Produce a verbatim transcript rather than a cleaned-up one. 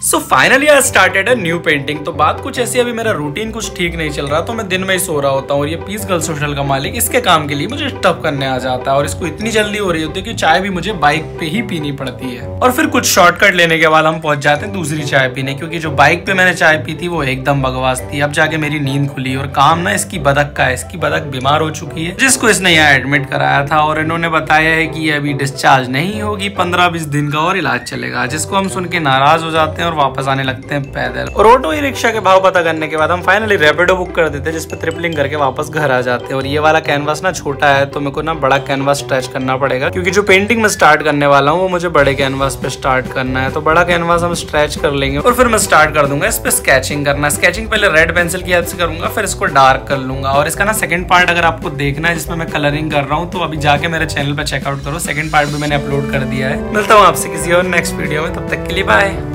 So finally I started a new painting. तो बात कुछ ऐसी, अभी मेरा रूटीन कुछ ठीक नहीं चल रहा, तो मैं दिन में ही सो रहा होता हूँ और ये पीस गर्ल्स होटल का मालिक इसके काम के लिए मुझे स्टफ करने आ जाता है और इसको इतनी जल्दी हो रही होती है कि चाय भी मुझे बाइक पे ही पीनी पड़ती है। और फिर कुछ शॉर्टकट लेने के बाद हम पहुंच जाते हैं दूसरी चाय पीने, क्योंकि जो बाइक पे मैंने चाय पी थी वो एकदम बकवास थी। अब जाके मेरी नींद खुली और काम ना इसकी बदक का है। इसकी बदक बीमार हो चुकी है, जिसको इसने यहाँ एडमिट कराया था और इन्होंने बताया है कि ये अभी डिस्चार्ज नहीं होगी, पंद्रह बीस दिन का और इलाज चलेगा। जिसको हम सुन के नाराज हो जाते हैं और वापस आने लगते हैं पैदल। और ऑटो ई रिक्शा के भाव पता करने के बाद हम फाइनली रैपिडो बुक कर देते हैं, जिसपे ट्रिपलिंग करके वापस घर आ जाते हैं। और ये वाला कैनवास ना छोटा है, तो मेरे को ना बड़ा कैनवास स्ट्रेच करना पड़ेगा, क्योंकि जो पेंटिंग मैं स्टार्ट करने वाला हूँ वो मुझे बड़े कैनवास पे स्टार्ट करना है। तो बड़ा कैनवास हम स्ट्रेच कर लेंगे और फिर मैं स्टार्ट कर दूंगा इस पे स्केचिंग करना। स्केचिंग पहले रेड पेंसिल की हेल्प से करूंगा, फिर इसको डार्क कर लूंगा। और इसका ना सेकंड पार्ट अगर आपको देखना है जिसमें मैं कलरिंग कर रहा हूँ, तो अभी जाके मेरे चैनल पे चेकआउट करो। सेकंड पार्ट भी मैंने अपलोड कर दिया है। मिलता हूँ आपसे किसी और नेक्स्ट वीडियो में, तब तक के लिए बाय।